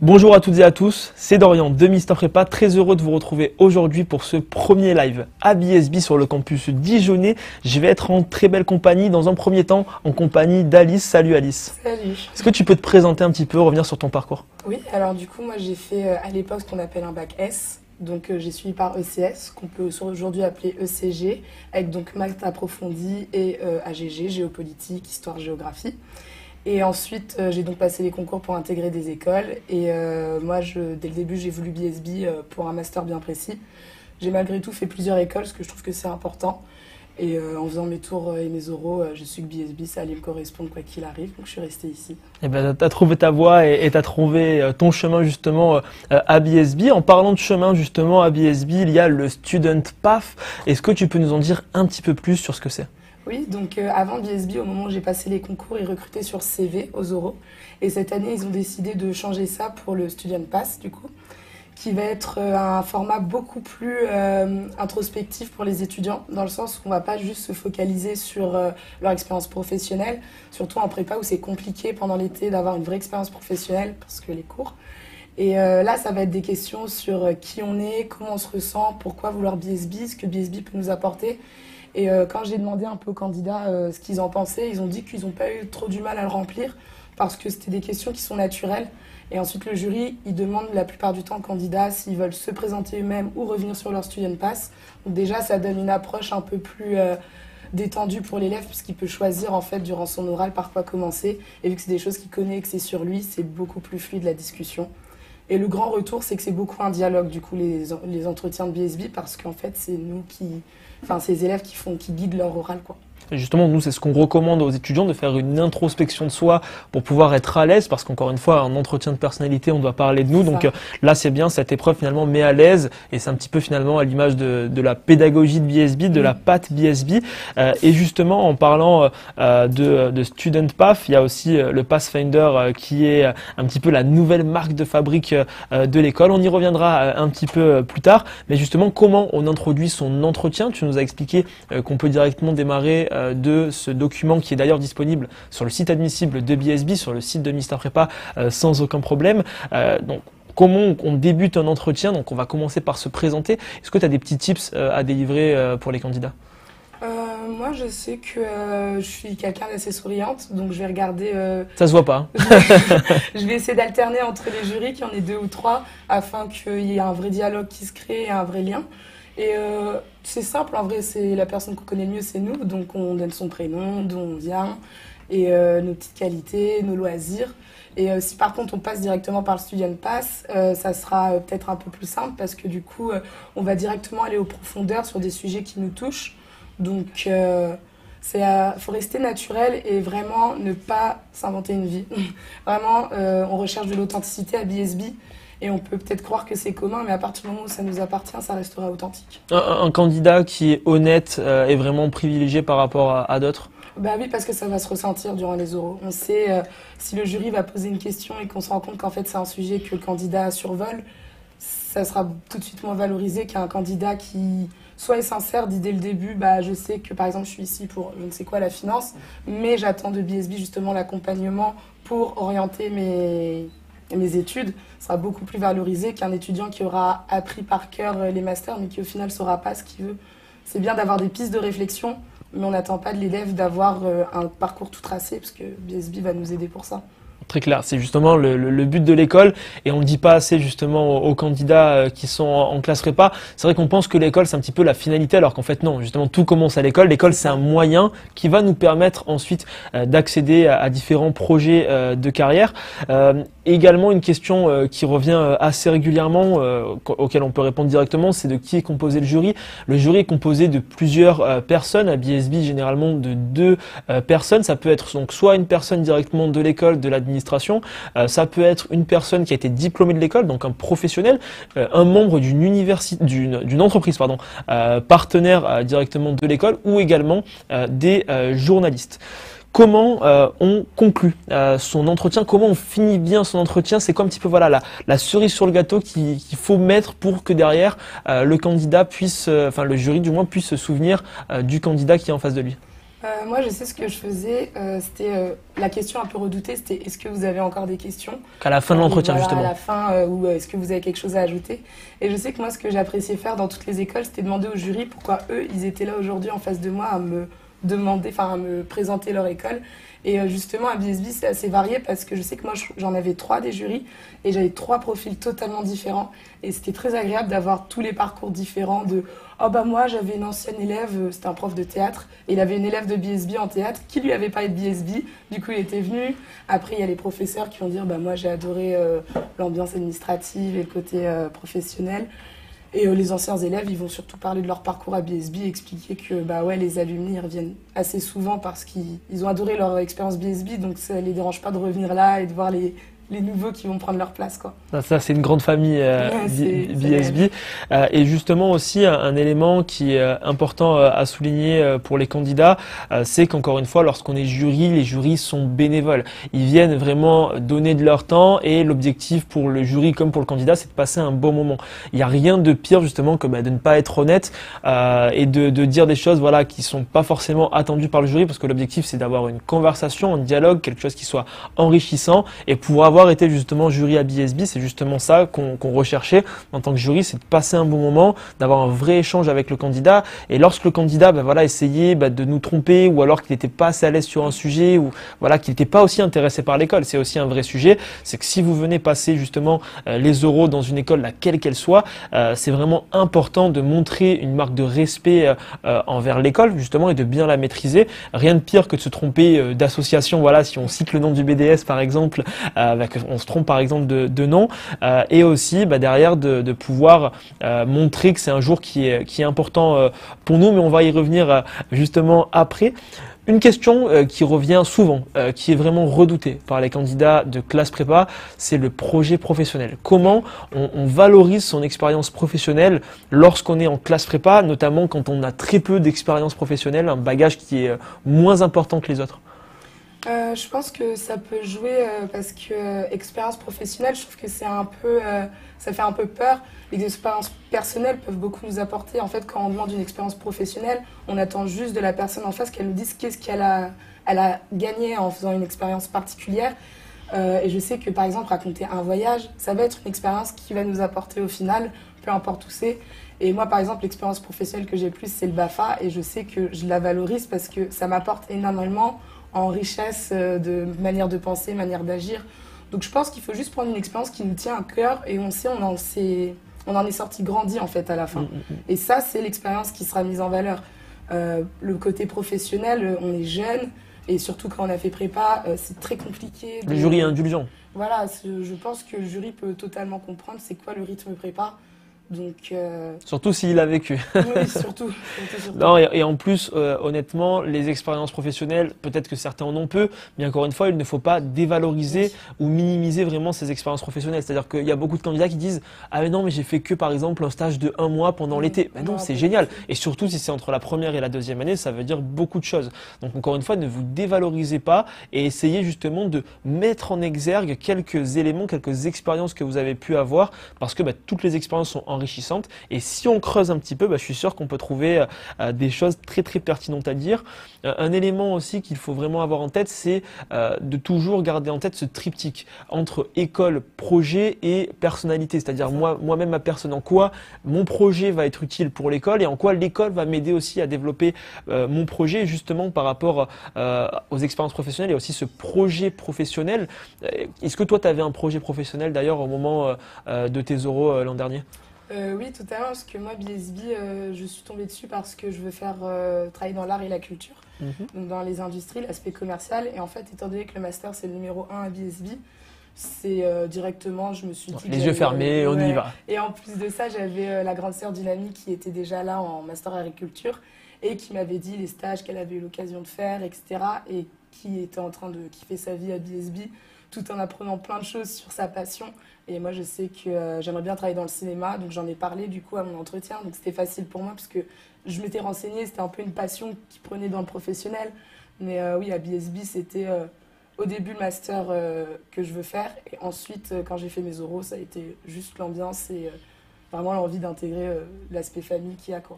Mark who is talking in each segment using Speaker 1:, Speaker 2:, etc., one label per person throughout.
Speaker 1: Bonjour à toutes et à tous, c'est Dorian de Mister Prépa, très heureux de vous retrouver aujourd'hui pour ce premier live à BSB sur le campus dijonnais. Je vais être en très belle compagnie, dans un premier temps en compagnie d'Alice. Salut Alice.
Speaker 2: Salut.
Speaker 1: Est-ce que tu peux te présenter un petit peu, revenir sur ton parcours?
Speaker 2: Oui, alors du coup moi j'ai fait à l'époque ce qu'on appelle un bac S, donc j'ai suivi par ECS, qu'on peut aujourd'hui appeler ECG, avec donc maths approfondi et AGG, géopolitique, histoire, géographie. Et ensuite, j'ai donc passé les concours pour intégrer des écoles. Et moi, dès le début, j'ai voulu BSB pour un master bien précis. J'ai malgré tout fait plusieurs écoles, parce que je trouve que c'est important. Et en faisant mes tours et mes oraux, j'ai su que BSB, ça allait me correspondre quoi qu'il arrive. Donc je suis restée ici.
Speaker 1: Eh ben, tu as trouvé ta voie et tu as trouvé ton chemin justement à BSB. En parlant de chemin justement à BSB, il y a le Student Path. Est-ce que tu peux nous en dire un petit peu plus sur ce que c'est ?
Speaker 2: Oui, donc avant BSB, au moment où j'ai passé les concours, ils recrutaient sur CV aux oraux. Et cette année, ils ont décidé de changer ça pour le Student Pass, du coup, qui va être un format beaucoup plus introspectif pour les étudiants, dans le sens où on ne va pas juste se focaliser sur leur expérience professionnelle, surtout en prépa où c'est compliqué pendant l'été d'avoir une vraie expérience professionnelle, parce que les cours. Et là, ça va être des questions sur qui on est, comment on se ressent, pourquoi vouloir BSB, ce que BSB peut nous apporter. Et quand j'ai demandé un peu aux candidats ce qu'ils en pensaient, ils ont dit qu'ils n'ont pas eu trop du mal à le remplir parce que c'était des questions qui sont naturelles. Et ensuite, le jury, il demande la plupart du temps aux candidats s'ils veulent se présenter eux-mêmes ou revenir sur leur Student Pass. Donc déjà, ça donne une approche un peu plus détendue pour l'élève puisqu'il peut choisir en fait durant son oral par quoi commencer. Et vu que c'est des choses qu'il connaît et que c'est sur lui, c'est beaucoup plus fluide la discussion. Et le grand retour, c'est que c'est beaucoup un dialogue, du coup, les entretiens de BSB, parce qu'en fait, c'est nous c'est les élèves qui guident leur oral, quoi.
Speaker 1: Et justement, nous, c'est ce qu'on recommande aux étudiants, de faire une introspection de soi pour pouvoir être à l'aise, parce qu'encore une fois, un entretien de personnalité, on doit parler de nous. Donc là, c'est bien, cette épreuve finalement met à l'aise, et c'est un petit peu finalement à l'image de la pédagogie de BSB, de la patte BSB. Et justement, en parlant de Student Path, il y a aussi le Pathfinder qui est un petit peu la nouvelle marque de fabrique de l'école. On y reviendra un petit peu plus tard. Mais justement, comment on introduit son entretien? Tu nous as expliqué qu'on peut directement démarrer de ce document qui est d'ailleurs disponible sur le site admissible de BSB, sur le site de Mister Prépa sans aucun problème. Donc, comment on débute un entretien? Donc, on va commencer par se présenter. Est-ce que tu as des petits tips à délivrer pour les candidats?
Speaker 2: Moi, je sais que je suis quelqu'un d'assez souriante, donc je vais regarder...
Speaker 1: Ça se voit pas.
Speaker 2: Je vais essayer d'alterner entre les jurys, qu'il y en ait 2 ou 3, afin qu'il y ait un vrai dialogue qui se crée et un vrai lien. Et c'est simple, en vrai, c'est la personne qu'on connaît le mieux, c'est nous. Donc on donne son prénom, d'où on vient, et nos petites qualités, nos loisirs. Et si par contre on passe directement par le Student Pass, ça sera peut-être un peu plus simple parce que du coup, on va directement aller aux profondeurs sur des sujets qui nous touchent. Donc faut rester naturel et vraiment ne pas s'inventer une vie. Vraiment, on recherche de l'authenticité à BSB. Et on peut peut-être croire que c'est commun, mais à partir du moment où ça nous appartient, ça restera authentique.
Speaker 1: Un candidat qui est honnête est vraiment privilégié par rapport à d'autres?
Speaker 2: Bah oui, parce que ça va se ressentir durant les oraux. On sait, si le jury va poser une question et qu'on se rend compte qu'en fait c'est un sujet que le candidat survole, ça sera tout de suite moins valorisé qu'un candidat qui soit est sincère, dit dès le début, bah, je sais que par exemple je suis ici pour je ne sais quoi la finance, mais j'attends de BSB justement l'accompagnement pour orienter mes études, sera beaucoup plus valorisé qu'un étudiant qui aura appris par cœur les masters mais qui au final ne saura pas ce qu'il veut. C'est bien d'avoir des pistes de réflexion, mais on n'attend pas de l'élève d'avoir un parcours tout tracé parce que BSB va nous aider pour ça.
Speaker 1: Très clair, c'est justement le but de l'école et on ne le dit pas assez justement aux candidats qui sont en classe prépa. C'est vrai qu'on pense que l'école c'est un petit peu la finalité alors qu'en fait non, justement tout commence à l'école. L'école c'est un moyen qui va nous permettre ensuite d'accéder à différents projets de carrière. Également une question qui revient assez régulièrement, auquel on peut répondre directement, c'est de qui est composé le jury. Le jury est composé de plusieurs personnes, à BSB généralement de 2 personnes. Ça peut être donc soit une personne directement de l'école, de l'administration, ça peut être une personne qui a été diplômée de l'école, donc un professionnel, un membre d'une entreprise partenaire directement de l'école, ou également des journalistes. Comment on conclut son entretien, comment on finit bien son entretien, c'est quoi un petit peu voilà la cerise sur le gâteau qu'il faut mettre pour que derrière le candidat puisse, le jury du moins puisse se souvenir du candidat qui est en face de lui.
Speaker 2: Moi, je sais ce que je faisais. C'était la question un peu redoutée, c'était est-ce que vous avez encore des questions?
Speaker 1: Qu'à la fin de l'entretien,
Speaker 2: Voilà, à
Speaker 1: justement.
Speaker 2: la fin, ou est-ce que vous avez quelque chose à ajouter? Et je sais que moi, ce que j'appréciais faire dans toutes les écoles, c'était demander au jury pourquoi eux, ils étaient là aujourd'hui en face de moi à me demander, enfin, à me présenter leur école. Et justement, à BSB, c'est assez varié parce que je sais que moi, j'en avais trois des jurys et j'avais trois profils totalement différents. Et c'était très agréable d'avoir tous les parcours différents de oh bah moi j'avais une ancienne élève, c'était un prof de théâtre, et il avait une élève de BSB en théâtre qui lui avait parlé de BSB, du coup il était venu. Après il y a les professeurs qui vont dire bah moi j'ai adoré l'ambiance administrative et le côté professionnel. Et les anciens élèves, ils vont surtout parler de leur parcours à BSB, expliquer que bah ouais, les alumni ils reviennent assez souvent parce qu'ils ont adoré leur expérience BSB, donc ça les dérange pas de revenir là et de voir les nouveaux qui vont prendre leur place, quoi.
Speaker 1: Ça, c'est une grande famille
Speaker 2: Ouais,
Speaker 1: BSB. Et justement aussi, un élément qui est important à souligner pour les candidats, c'est qu'encore une fois, lorsqu'on est jury, les jurys sont bénévoles. Ils viennent vraiment donner de leur temps et l'objectif pour le jury comme pour le candidat, c'est de passer un bon moment. Il n'y a rien de pire justement que de ne pas être honnête et de dire des choses voilà, qui sont pas forcément attendues par le jury parce que l'objectif, c'est d'avoir une conversation, un dialogue, quelque chose qui soit enrichissant. Et pour avoir été justement jury à BSB, c'est justement ça qu'on recherchait en tant que jury, c'est de passer un bon moment, d'avoir un vrai échange avec le candidat. Et lorsque le candidat voilà, essayait de nous tromper ou alors qu'il n'était pas assez à l'aise sur un sujet ou voilà, qu'il n'était pas aussi intéressé par l'école, c'est aussi un vrai sujet. C'est que si vous venez passer justement les oraux dans une école, laquelle qu'elle soit, c'est vraiment important de montrer une marque de respect envers l'école justement et de bien la maîtriser. Rien de pire que de se tromper d'association. Voilà, si on cite le nom du BDS par exemple, on se trompe par exemple de nom et aussi derrière de pouvoir montrer que c'est un jour qui est important pour nous, mais on va y revenir justement après. Une question qui revient souvent, qui est vraiment redoutée par les candidats de classe prépa, c'est le projet professionnel. Comment on valorise son expérience professionnelle lorsqu'on est en classe prépa, notamment quand on a très peu d'expérience professionnelle, un bagage qui est moins important que les autres?
Speaker 2: Je pense que ça peut jouer parce que expérience professionnelle, je trouve que c'est un peu, ça fait un peu peur. Les expériences personnelles peuvent beaucoup nous apporter. En fait, quand on demande une expérience professionnelle, on attend juste de la personne en face qu'elle nous dise qu'est-ce elle a gagné en faisant une expérience particulière. Et je sais que par exemple, raconter un voyage, ça va être une expérience qui va nous apporter au final, peu importe où c'est. Et moi, par exemple, l'expérience professionnelle que j'ai le plus, c'est le BAFA. Et je sais que je la valorise parce que ça m'apporte énormément en richesse de manière de penser, manière d'agir. Donc je pense qu'il faut juste prendre une expérience qui nous tient à cœur et on en est sorti grandi en fait à la fin. Et ça, c'est l'expérience qui sera mise en valeur. Le côté professionnel, on est jeune et surtout quand on a fait prépa, c'est très compliqué.
Speaker 1: Le jury est indulgent.
Speaker 2: Voilà, je pense que le jury peut totalement comprendre c'est quoi le rythme prépa. Donc,
Speaker 1: surtout s'il a vécu.
Speaker 2: Oui, surtout.
Speaker 1: Non, et en plus, honnêtement, les expériences professionnelles, peut-être que certains en ont peu, mais encore une fois, il ne faut pas dévaloriser ou minimiser vraiment ces expériences professionnelles. C'est-à-dire qu'il y a beaucoup de candidats qui disent « Ah mais non, mais j'ai fait que par exemple un stage de 1 mois pendant l'été. » Ben non, c'est génial. Et surtout, si c'est entre la première et la deuxième année, ça veut dire beaucoup de choses. Donc encore une fois, ne vous dévalorisez pas et essayez justement de mettre en exergue quelques éléments, quelques expériences que vous avez pu avoir, parce que toutes les expériences sont enrichissantes. Et si on creuse un petit peu, je suis sûr qu'on peut trouver des choses très très pertinentes à dire. Un élément aussi qu'il faut vraiment avoir en tête, c'est de toujours garder en tête ce triptyque entre école, projet et personnalité. C'est-à-dire moi-même ma personne, en quoi mon projet va être utile pour l'école et en quoi l'école va m'aider aussi à développer mon projet justement par rapport aux expériences professionnelles et aussi ce projet professionnel. Est-ce que toi tu avais un projet professionnel d'ailleurs au moment de tes oraux l'an dernier?
Speaker 2: Oui, totalement, parce que moi, BSB, je suis tombée dessus parce que je veux faire travailler dans l'art et la culture, donc dans les industries, l'aspect commercial. Et en fait, étant donné que le master, c'est le numéro 1 à BSB, c'est directement, je me suis dit...
Speaker 1: Les yeux fermés, on y va.
Speaker 2: Et en plus de ça, j'avais la grande sœur d'une amie qui était déjà là en master agriculture et qui m'avait dit les stages qu'elle avait eu l'occasion de faire, etc. Et qui était en train de kiffer sa vie à BSB, tout en apprenant plein de choses sur sa passion. Et moi, je sais que j'aimerais bien travailler dans le cinéma, donc j'en ai parlé du coup à mon entretien. Donc c'était facile pour moi parce que je m'étais renseignée, c'était un peu une passion qui prenait dans le professionnel. Mais oui, à BSB, c'était au début le master que je veux faire. Et ensuite, quand j'ai fait mes oraux, ça a été juste l'ambiance et vraiment l'envie d'intégrer l'aspect famille qu'il y a, quoi.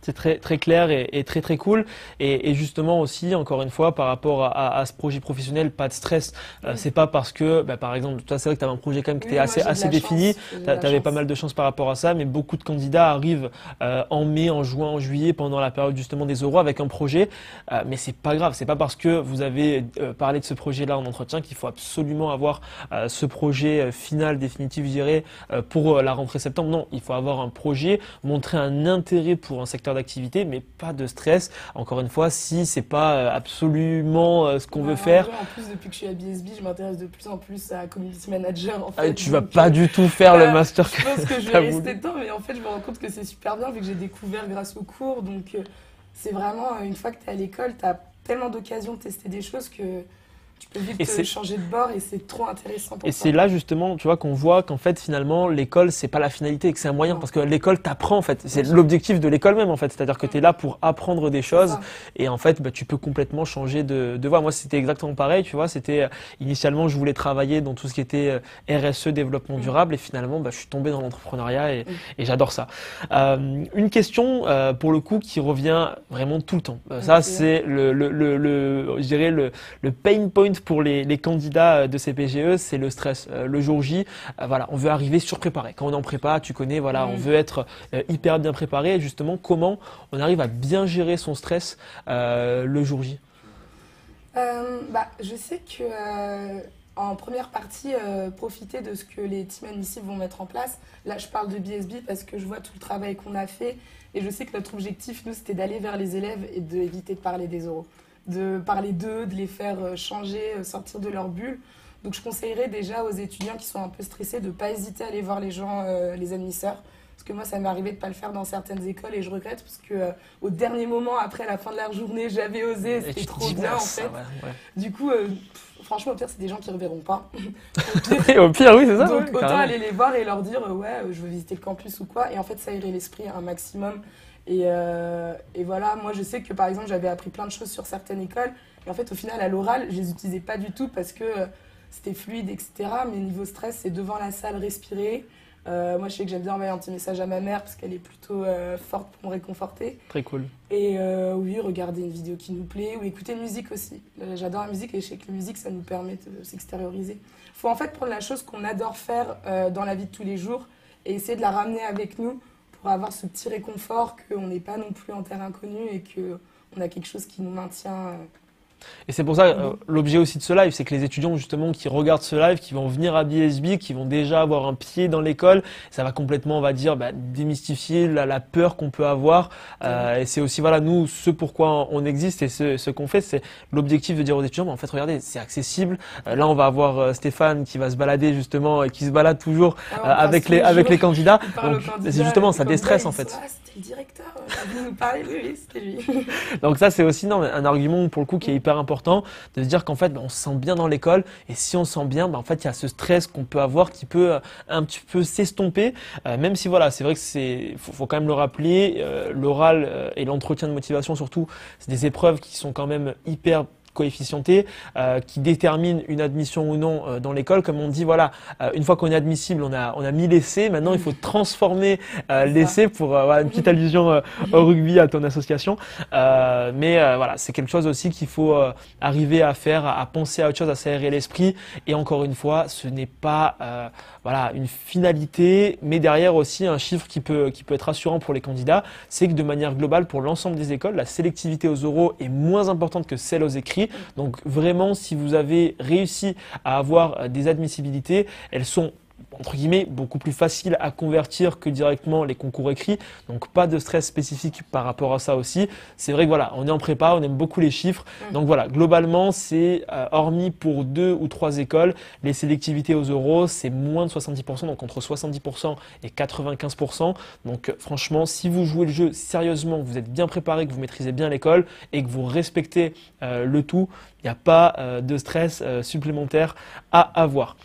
Speaker 1: C'est très clair et très cool. Et justement aussi, encore une fois, par rapport à ce projet professionnel, pas de stress. C'est pas parce que, par exemple, toi, c'est vrai que tu avais un projet quand même qui était assez défini. Tu avais pas mal de chance par rapport à ça, mais beaucoup de candidats arrivent en mai, en juin, en juillet, pendant la période justement des oraux avec un projet. Mais c'est pas grave. C'est pas parce que vous avez parlé de ce projet-là en entretien qu'il faut absolument avoir ce projet final, définitif, je dirais, pour la rentrée septembre. Non, il faut avoir un projet, montrer un intérêt pour un secteur d'activité, mais pas de stress. Encore une fois, si c'est pas absolument ce qu'on veut faire.
Speaker 2: En plus, depuis que je suis à BSB, je m'intéresse de plus en plus à community manager. En fait,
Speaker 1: tu vas pas du tout faire le master.
Speaker 2: Je pense que je vais rester dedans, mais en fait, je me rends compte que c'est super bien vu que j'ai découvert grâce aux cours. Donc, c'est vraiment une fois que tu es à l'école, tu as tellement d'occasions de tester des choses que tu peux vite changer de bord et c'est trop intéressant pour
Speaker 1: Et c'est là justement, tu vois, qu'on voit qu'en fait finalement l'école c'est pas la finalité et que c'est un moyen, parce que l'école t'apprend en fait, c'est l'objectif de l'école même en fait, c'est-à-dire que tu es là pour apprendre des choses et en fait tu peux complètement changer de voie. Moi c'était exactement pareil, tu vois, c'était initialement je voulais travailler dans tout ce qui était RSE, développement durable, et finalement je suis tombé dans l'entrepreneuriat et j'adore ça. Une question pour le coup qui revient vraiment tout le temps, ça c'est je dirais le pain point pour les candidats de ces PGE, c'est le stress. Le jour J, voilà, on veut arriver surpréparé. Quand on est en prépa, tu connais, voilà, on veut être hyper bien préparé. Et justement, comment on arrive à bien gérer son stress le jour J?
Speaker 2: Je sais que en première partie, profiter de ce que les team admissibles vont mettre en place. Là, je parle de BSB parce que je vois tout le travail qu'on a fait et je sais que notre objectif, nous, c'était d'aller vers les élèves et d'éviter de parler des oraux, de parler d'eux, de les faire changer, sortir de leur bulle. Donc je conseillerais déjà aux étudiants qui sont un peu stressés de ne pas hésiter à aller voir les gens, les admisseurs. Parce que moi, ça m'est arrivé de ne pas le faire dans certaines écoles et je regrette parce que au dernier moment, après la fin de la journée, j'avais osé, c'était trop bien en fait. Du coup, franchement, au pire, c'est des gens qui ne reverront pas.
Speaker 1: Au pire, oui, c'est ça.
Speaker 2: Donc autant aller les voir et leur dire je veux visiter le campus ou quoi. Et en fait, ça irait l'esprit un maximum. Et voilà, moi je sais que par exemple j'avais appris plein de choses sur certaines écoles et en fait au final à l'oral je les utilisais pas du tout parce que c'était fluide, etc. Mais niveau stress, c'est devant la salle, respirer. Moi je sais que j'aime bien envoyer un petit message à ma mère parce qu'elle est plutôt forte pour me réconforter.
Speaker 1: Très cool.
Speaker 2: Et oui, regarder une vidéo qui nous plaît ou écouter une musique aussi. J'adore la musique et je sais que la musique ça nous permet de s'extérioriser. Il faut en fait prendre la chose qu'on adore faire dans la vie de tous les jours et essayer de la ramener avec nous pour avoir ce petit réconfort qu'on n'est pas non plus en terre inconnue et qu'on a quelque chose qui nous maintient.
Speaker 1: Et c'est pour ça, l'objet aussi de ce live, c'est que les étudiants justement qui regardent ce live, qui vont venir à BSB, qui vont déjà avoir un pied dans l'école, ça va complètement, on va dire, démystifier la peur qu'on peut avoir. Et c'est aussi, voilà, nous, ce pourquoi on existe et ce qu'on fait, c'est l'objectif de dire aux étudiants, en fait, regardez, c'est accessible. Là, on va avoir Stéphane qui va se balader justement, qui se balade toujours avec les candidats. Donc, c'est justement, ça déstresse en fait.
Speaker 2: C'était le directeur, il venu nous parler, oui, c'était lui.
Speaker 1: Donc ça, c'est aussi un argument pour le coup qui est hyper important, de se dire qu'en fait, on se sent bien dans l'école et si on se sent bien, en fait, il y a ce stress qu'on peut avoir qui peut un petit peu s'estomper, même si voilà, c'est vrai que faut quand même le rappeler, l'oral et l'entretien de motivation surtout, c'est des épreuves qui sont quand même hyper coefficienté qui détermine une admission ou non dans l'école. Comme on dit, voilà, une fois qu'on est admissible, on a mis l'essai. Maintenant, il faut transformer l'essai pour voilà, une petite allusion au rugby, à ton association. Mais voilà, c'est quelque chose aussi qu'il faut arriver à faire, à penser à autre chose, à s'aérer l'esprit. Et encore une fois, ce n'est pas voilà, une finalité, mais derrière aussi un chiffre qui peut être rassurant pour les candidats, c'est que de manière globale, pour l'ensemble des écoles, la sélectivité aux oraux est moins importante que celle aux écrits. Donc vraiment, si vous avez réussi à avoir des admissibilités, elles sont entre guillemets beaucoup plus faciles à convertir que directement les concours écrits, donc pas de stress spécifique par rapport à ça aussi. C'est vrai que voilà, on est en prépa, on aime beaucoup les chiffres, donc voilà, globalement c'est hormis pour 2 ou 3 écoles, les sélectivités aux oraux c'est moins de 70%, donc entre 70% et 95%, donc franchement si vous jouez le jeu sérieusement, que vous êtes bien préparé, que vous maîtrisez bien l'école et que vous respectez le tout, il n'y a pas de stress supplémentaire à avoir.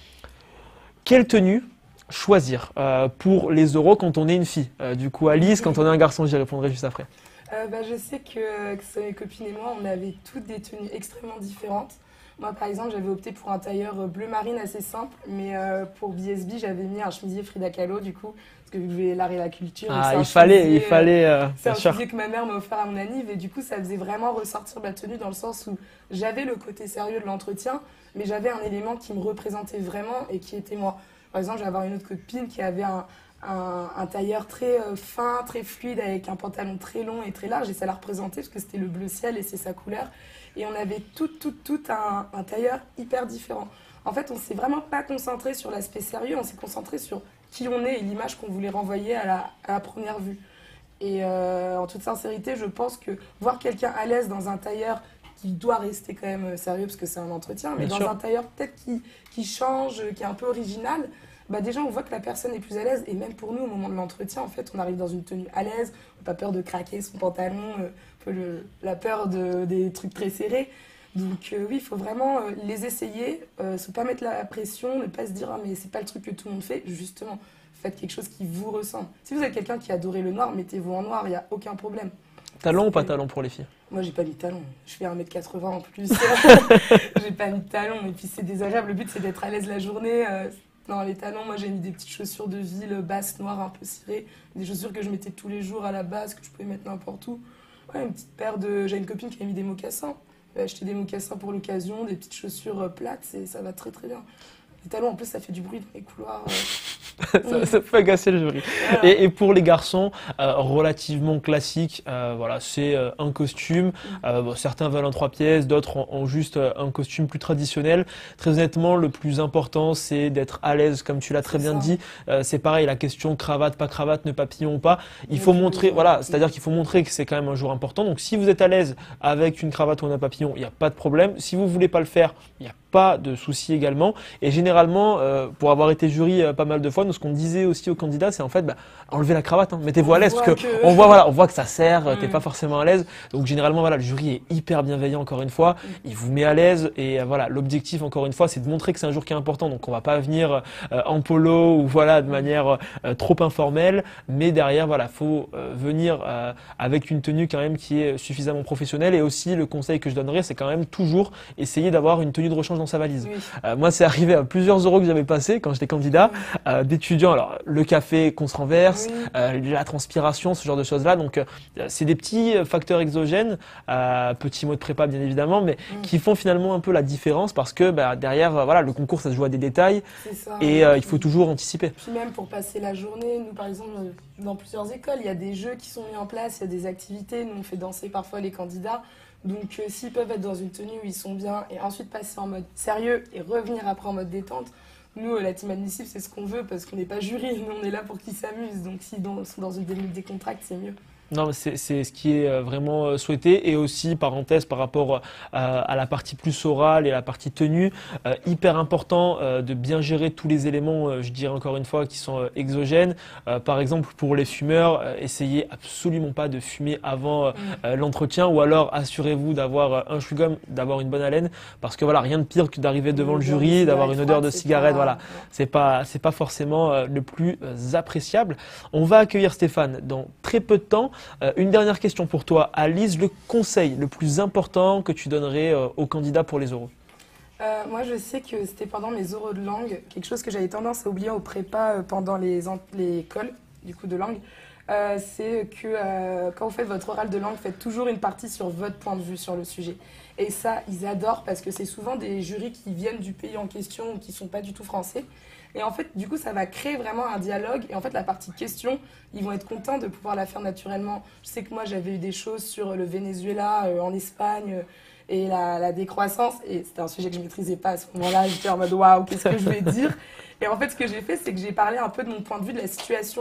Speaker 1: Quelle tenue choisir pour les oraux quand on est une fille? Du coup, Alice, quand on est un garçon, j'y répondrai juste après.
Speaker 2: Je sais que mes copines et moi, on avait toutes des tenues extrêmement différentes. Moi, par exemple, j'avais opté pour un tailleur bleu marine assez simple, mais pour BSB, j'avais mis un chemisier Frida Kahlo, du coup, parce que vu que je vais l'art et la culture,
Speaker 1: Ah, il fallait,
Speaker 2: c'est
Speaker 1: bien
Speaker 2: un
Speaker 1: sûr.
Speaker 2: chemisier que ma mère m'a offert à mon anniv, et du coup, ça faisait vraiment ressortir ma tenue dans le sens où j'avais le côté sérieux de l'entretien, mais j'avais un élément qui me représentait vraiment et qui était moi. Par exemple, j'avais une autre copine qui avait un tailleur très fin, très fluide, avec un pantalon très long et très large, et ça la représentait parce que c'était le bleu ciel et c'est sa couleur. Et on avait tout un tailleur hyper différent. En fait, on s'est vraiment pas concentré sur l'aspect sérieux, on s'est concentré sur qui on est et l'image qu'on voulait renvoyer à la première vue. Et en toute sincérité, je pense que voir quelqu'un à l'aise dans un tailleur qui doit rester quand même sérieux parce que c'est un entretien, mais
Speaker 1: Bien
Speaker 2: dans
Speaker 1: sûr.
Speaker 2: un tailleur peut-être qui change, qui est un peu original, bah déjà on voit que la personne est plus à l'aise. Et même pour nous, au moment de l'entretien, en fait, on arrive dans une tenue à l'aise, on n'a pas peur de craquer son pantalon, la peur des trucs très serrés. Donc oui, il faut vraiment les essayer, se pas mettre la pression, ne pas se dire ah, mais c'est pas le truc que tout le monde fait. Justement, faites quelque chose qui vous ressemble. Si vous êtes quelqu'un qui adorait le noir, mettez-vous en noir, il n'y a aucun problème.
Speaker 1: Talon ou pas talon pour les filles?
Speaker 2: Moi, j'ai pas mis de talons. Je fais 1m80 en plus. J'ai pas mis de talons. Et puis, c'est désagréable. Le but, c'est d'être à l'aise la journée. Non, les talons, moi, j'ai mis des petites chaussures de ville basses, noires, un peu cirées. Des chaussures que je mettais tous les jours à la base, que je pouvais mettre n'importe où. Ouais, une petite paire de... J'ai une copine qui a mis des mocassins. J'ai acheté des mocassins pour l'occasion, des petites chaussures plates, et ça va très très bien. Les talons, en plus, ça fait du bruit dans les couloirs.
Speaker 1: Ça peut agacer le jury.
Speaker 2: Voilà.
Speaker 1: Et pour les garçons, relativement classique, voilà, c'est un costume. Bon, certains veulent un 3 pièces, d'autres ont juste un costume plus traditionnel. Très honnêtement, le plus important, c'est d'être à l'aise, comme tu l'as très bien dit. C'est pareil, la question cravate, pas cravate, nœud papillon ou pas. Il faut montrer, voilà, c'est-à-dire qu'il faut montrer que c'est quand même un jour important. Donc, si vous êtes à l'aise avec une cravate ou un nœud papillon, il n'y a pas de problème. Si vous voulez pas le faire, il n'y a pas de souci également. Et généralement, pour avoir été jury pas mal de fois, nous, ce qu'on disait aussi aux candidats, c'est en fait, enlevez la cravate, hein, mettez-vous à l'aise, parce que on voit, voilà, on voit que ça sert, t'es pas forcément à l'aise. Donc généralement, voilà, le jury est hyper bienveillant encore une fois, il vous met à l'aise et voilà, l'objectif encore une fois, c'est de montrer que c'est un jour qui est important. Donc on va pas venir en polo ou voilà de manière trop informelle, mais derrière, voilà, faut venir avec une tenue quand même qui est suffisamment professionnelle. Et aussi, le conseil que je donnerais, c'est quand même toujours essayer d'avoir une tenue de rechange dans sa valise.
Speaker 2: Oui.
Speaker 1: Moi, c'est arrivé à plusieurs euros que j'avais passé quand j'étais candidat, d'étudiants. Alors, le café qu'on se renverse, la transpiration, ce genre de choses-là. Donc, c'est des petits facteurs exogènes, petits mots de prépa bien évidemment, mais qui font finalement un peu la différence parce que derrière, voilà, le concours, ça se joue à des détails et il faut toujours anticiper.
Speaker 2: Puis même pour passer la journée, nous par exemple, dans plusieurs écoles, il y a des jeux qui sont mis en place, il y a des activités, nous on fait danser parfois les candidats. Donc s'ils peuvent être dans une tenue où ils sont bien et ensuite passer en mode sérieux et revenir après en mode détente, nous, la team admissible, c'est ce qu'on veut parce qu'on n'est pas jury, nous on est là pour qu'ils s'amusent. Donc s'ils sont dans une décontracte, c'est mieux.
Speaker 1: Non, c'est ce qui est vraiment souhaité. Et aussi, parenthèse, par rapport à la partie plus orale et à la partie tenue, hyper important de bien gérer tous les éléments, je dirais encore une fois, qui sont exogènes. Par exemple, pour les fumeurs, essayez absolument pas de fumer avant l'entretien, ou alors assurez-vous d'avoir un chewing-gum, d'avoir une bonne haleine, parce que voilà, rien de pire que d'arriver devant le jury, d'avoir une odeur de cigarette. Voilà, c'est pas forcément le plus appréciable. On va accueillir Stéphane dans très peu de temps. Une dernière question pour toi, Alice, le conseil le plus important que tu donnerais aux candidats pour les oraux?
Speaker 2: Moi, je sais que c'était pendant mes oraux de langue, quelque chose que j'avais tendance à oublier au prépa pendant les cols du coup, de langue. C'est que quand vous faites votre oral de langue, faites toujours une partie sur votre point de vue sur le sujet. Et ça, ils adorent parce que c'est souvent des jurys qui viennent du pays en question ou qui ne sont pas du tout français. Et en fait, du coup, ça va créer vraiment un dialogue. Et en fait, la partie question, ils vont être contents de pouvoir la faire naturellement. Je sais que moi, j'avais eu des choses sur le Venezuela, en Espagne, et la décroissance. Et c'était un sujet que je ne maîtrisais pas à ce moment-là. J'étais en mode, waouh, qu'est-ce que je vais dire? Et en fait, ce que j'ai fait, c'est que j'ai parlé un peu de mon point de vue de la situation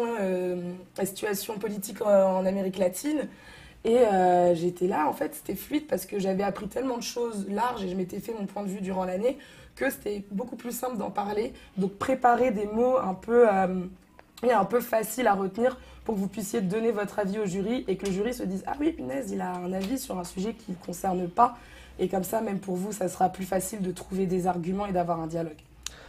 Speaker 2: politique en Amérique latine. Et j'étais là, en fait, c'était fluide parce que j'avais appris tellement de choses larges et je m'étais fait mon point de vue durant l'année que c'était beaucoup plus simple d'en parler. Donc, préparer des mots un peu faciles à retenir pour que vous puissiez donner votre avis au jury et que le jury se dise « Ah oui, punaise, il a un avis sur un sujet qui ne le concerne pas. » Et comme ça, même pour vous, ça sera plus facile de trouver des arguments et d'avoir un dialogue.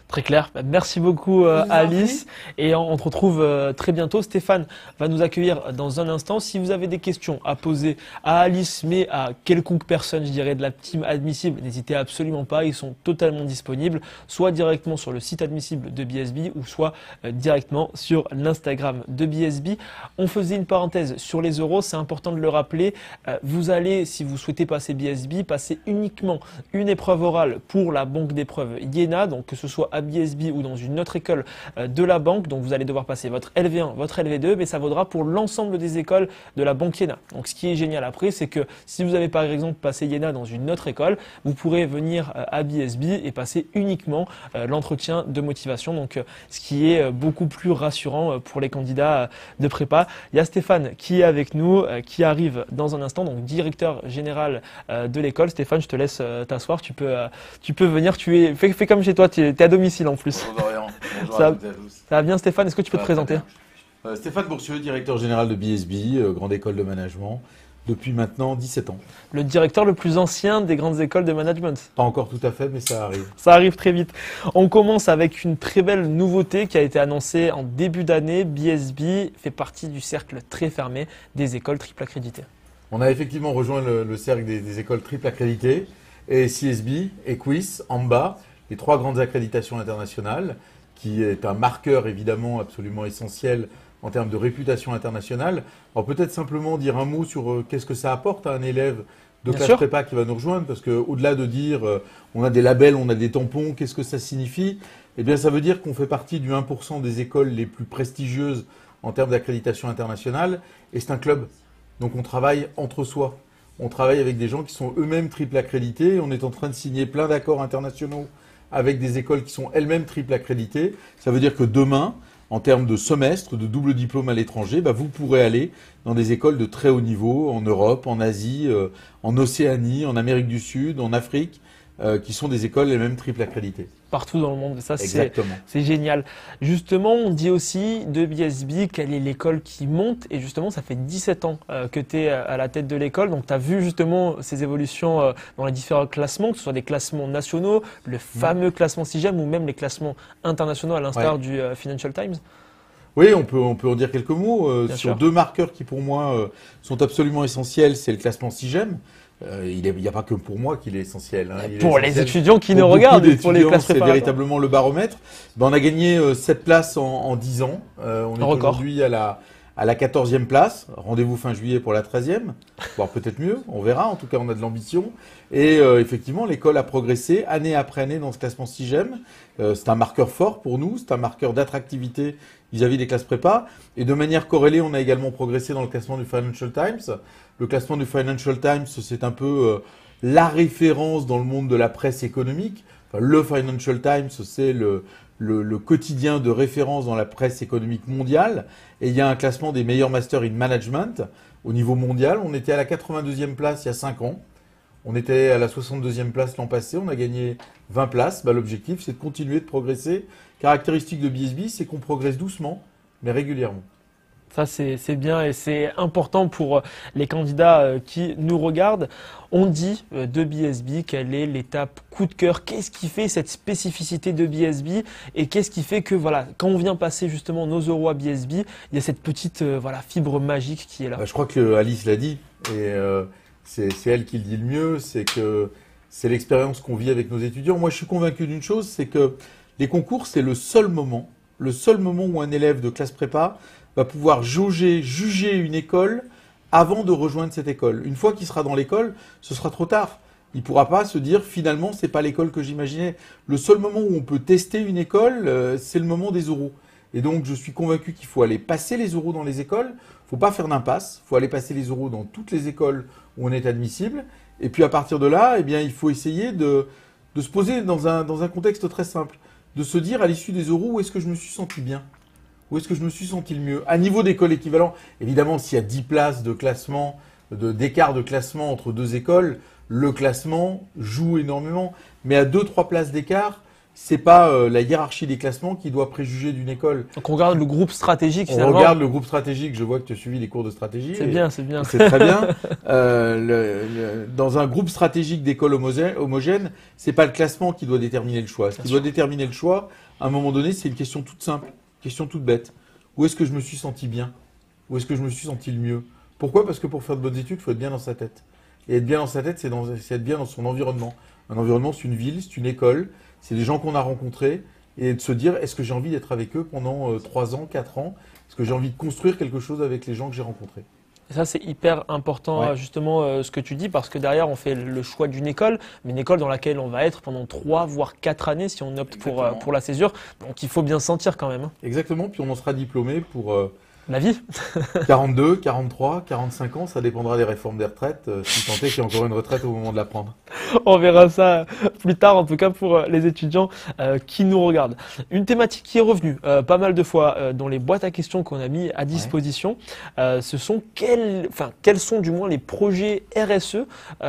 Speaker 1: Très clair. Merci beaucoup Alice et on te retrouve très bientôt. Stéphane va nous accueillir dans un instant. Si vous avez des questions à poser à Alice mais à quelconque personne, je dirais, de la team Admissible, n'hésitez absolument pas. Ils sont totalement disponibles, soit directement sur le site Admissible de BSB ou soit directement sur l'Instagram de BSB. On faisait une parenthèse sur les euros, c'est important de le rappeler. Vous allez, si vous souhaitez passer BSB, passer uniquement une épreuve orale pour la banque d'épreuves Iéna, donc que ce soit à BSB ou dans une autre école de la banque. Donc vous allez devoir passer votre LV1, votre LV2, mais ça vaudra pour l'ensemble des écoles de la banque Iéna. Donc ce qui est génial après, c'est que si vous avez par exemple passé Iéna dans une autre école, vous pourrez venir à BSB et passer uniquement l'entretien de motivation. Donc ce qui est beaucoup plus rassurant pour les candidats de prépa. Il y a Stéphane qui est avec nous, qui arrive dans un instant, donc directeur général de l'école. Stéphane, je te laisse t'asseoir. Tu peux venir. Fais comme chez toi. Tu es à domicile en plus.
Speaker 3: Bonjour Dorian, bonjour à toutes et à tous.
Speaker 1: Ça va bien Stéphane, est-ce que tu peux te présenter?
Speaker 3: Stéphane Boursieux, directeur général de BSB, grande école de management, depuis maintenant 17 ans.
Speaker 1: Le directeur le plus ancien des grandes écoles de management.
Speaker 3: Pas encore tout à fait, mais ça arrive.
Speaker 1: Ça arrive très vite. On commence avec une très belle nouveauté qui a été annoncée en début d'année. BSB fait partie du cercle très fermé des écoles triple accréditées.
Speaker 3: On a effectivement rejoint le cercle des écoles triple accréditées, et CSB, Equis, AMBA, les 3 grandes accréditations internationales, qui est un marqueur évidemment absolument essentiel en termes de réputation internationale. Alors peut-être simplement dire un mot sur qu'est-ce que ça apporte à un élève de classe prépa qui va nous rejoindre, parce qu'au-delà de dire on a des labels, on a des tampons, qu'est-ce que ça signifie? Eh bien ça veut dire qu'on fait partie du 1% des écoles les plus prestigieuses en termes d'accréditation internationale, et c'est un club. Donc on travaille entre soi. On travaille avec des gens qui sont eux-mêmes triple accrédités. On est en train de signer plein d'accords internationaux avec des écoles qui sont elles-mêmes triple accréditées. Ça veut dire que demain, en termes de semestre, de double diplôme à l'étranger, vous pourrez aller dans des écoles de très haut niveau en Europe, en Asie, en Océanie, en Amérique du Sud, en Afrique, qui sont des écoles elles-mêmes triple accréditées.
Speaker 1: Partout dans le monde, ça c'est génial. Justement, on dit aussi de BSB quelle est l'école qui monte, et justement ça fait 17 ans que tu es à la tête de l'école, donc tu as vu justement ces évolutions dans les différents classements, que ce soit des classements nationaux, le fameux classement SIGEM ou même les classements internationaux à l'instar du Financial Times.
Speaker 3: Oui, on peut en dire quelques mots sur 2 marqueurs qui pour moi sont absolument essentiels. C'est le classement SIGEM. Il n'y a pas que pour moi qu'il est essentiel. Hein.
Speaker 1: Pour les étudiants qui nous regardent, pour les classes
Speaker 3: c'est véritablement le baromètre. On a gagné 7 places en 10 ans. On est aujourd'hui à la 14e place. Rendez-vous fin juillet pour la 13e, voire peut-être mieux. On verra. En tout cas, on a de l'ambition. Et effectivement, l'école a progressé année après année dans ce classement SIGEM. C'est un marqueur fort pour nous. C'est un marqueur d'attractivité vis-à-vis des classes prépa. Et de manière corrélée, on a également progressé dans le classement du Financial Times. Le classement du Financial Times, c'est un peu la référence dans le monde de la presse économique. Enfin, le Financial Times, c'est le quotidien de référence dans la presse économique mondiale. Et il y a un classement des meilleurs masters in management au niveau mondial. On était à la 82e place il y a 5 ans. On était à la 62e place l'an passé. On a gagné 20 places. L'objectif, c'est de continuer de progresser. Caractéristique de BSB, c'est qu'on progresse doucement, mais régulièrement.
Speaker 1: Ça, c'est bien et c'est important pour les candidats qui nous regardent. On dit de BSB quelle est l'étape coup de cœur. Qu'est-ce qui fait cette spécificité de BSB et qu'est-ce qui fait que quand on vient passer justement nos euros à BSB, il y a cette petite fibre magique qui est là.
Speaker 3: Je crois que Alice l'a dit et c'est elle qui le dit le mieux. C'est que c'est l'expérience qu'on vit avec nos étudiants. Moi, je suis convaincu d'une chose, c'est que les concours, c'est le seul moment où un élève de classe prépa va pouvoir juger une école avant de rejoindre cette école. Une fois qu'il sera dans l'école, ce sera trop tard. Il ne pourra pas se dire finalement c'est pas l'école que j'imaginais. Le seul moment où on peut tester une école, c'est le moment des oraux. Et donc je suis convaincu qu'il faut aller passer les oraux dans les écoles. Il ne faut pas faire d'impasse. Il faut aller passer les oraux dans toutes les écoles où on est admissible. Et puis à partir de là, il faut essayer de se poser dans un contexte très simple. De se dire à l'issue des oraux où est-ce que je me suis senti bien. Où est-ce que je me suis senti le mieux? À niveau d'école équivalent, évidemment, s'il y a 10 places de classement, d'écart de classement entre 2 écoles, le classement joue énormément. Mais à 2-3 places d'écart, c'est pas la hiérarchie des classements qui doit préjuger d'une école.
Speaker 1: Donc on regarde le groupe stratégique
Speaker 3: On
Speaker 1: finalement.
Speaker 3: regarde le groupe stratégique, je vois que tu as suivi les cours de stratégie.
Speaker 1: C'est bien, c'est bien.
Speaker 3: C'est très bien. Dans un groupe stratégique d'écoles homogènes, c'est pas le classement qui doit déterminer le choix. Ce qui doit déterminer le choix, à un moment donné, c'est une question toute simple, question toute bête. Où est-ce que je me suis senti bien? Où est-ce que je me suis senti le mieux? Pourquoi? Parce que pour faire de bonnes études, il faut être bien dans sa tête. Et être bien dans sa tête, c'est être bien dans son environnement. Un environnement, c'est une ville, c'est une école, c'est des gens qu'on a rencontrés. Et de se dire, est-ce que j'ai envie d'être avec eux pendant 3 ans, 4 ans? Est-ce que j'ai envie de construire quelque chose avec les gens que j'ai rencontrés?
Speaker 1: Et ça, c'est hyper important, justement, ce que tu dis, parce que derrière, on fait le choix d'une école, mais une école dans laquelle on va être pendant 3, voire 4 années si on opte pour la césure. Donc, il faut bien se sentir quand même.
Speaker 3: Exactement, puis on en sera diplômé pour
Speaker 1: la vie.
Speaker 3: 42, 43, 45 ans, ça dépendra des réformes des retraites, si tant est qu'il y a encore une retraite au moment de la prendre.
Speaker 1: On verra ça plus tard, en tout cas pour les étudiants qui nous regardent. Une thématique qui est revenue pas mal de fois dans les boîtes à questions qu'on a mis à disposition, ce sont quels sont du moins les projets RSE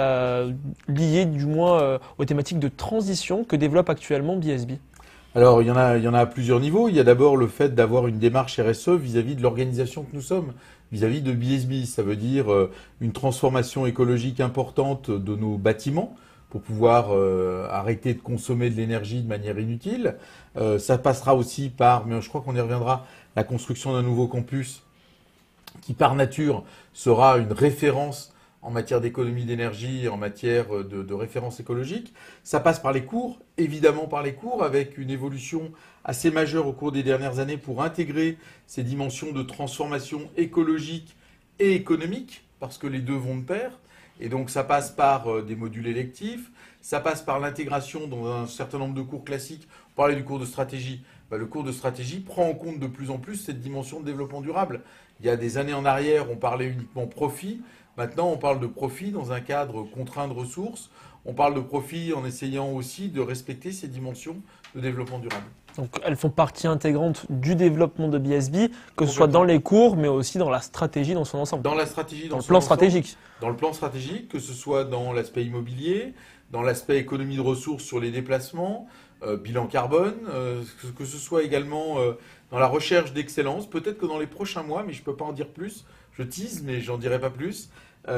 Speaker 1: liés du moins aux thématiques de transition que développe actuellement BSB.
Speaker 3: Alors, il y en a à plusieurs niveaux. Il y a d'abord le fait d'avoir une démarche RSE vis-à-vis de l'organisation que nous sommes, vis-à-vis de BSB. Ça veut dire une transformation écologique importante de nos bâtiments pour pouvoir arrêter de consommer de l'énergie de manière inutile. Ça passera aussi par, mais je crois qu'on y reviendra, la construction d'un nouveau campus qui, par nature, sera une référence en matière d'économie d'énergie, en matière de référence écologique. Ça passe par les cours, évidemment par les cours, avec une évolution assez majeure au cours des dernières années pour intégrer ces dimensions de transformation écologique et économique, parce que les deux vont de pair. Et donc ça passe par des modules électifs, ça passe par l'intégration dans un certain nombre de cours classiques. On parlait du cours de stratégie. Le cours de stratégie prend en compte de plus en plus cette dimension de développement durable. Il y a des années en arrière, on parlait uniquement profit. Maintenant, on parle de profit dans un cadre contraint de ressources. On parle de profit en essayant aussi de respecter ces dimensions de développement durable.
Speaker 1: Donc, elles font partie intégrante du développement de BSB, que ce soit dans les cours, mais aussi dans la stratégie dans son ensemble.
Speaker 3: Dans la stratégie,
Speaker 1: dans le plan stratégique.
Speaker 3: Dans le plan stratégique, que ce soit dans l'aspect immobilier, dans l'aspect économie de ressources sur les déplacements, bilan carbone, que ce soit également dans la recherche d'excellence. Peut-être que dans les prochains mois, mais je ne peux pas en dire plus, je tease, mais j'en dirai pas plus.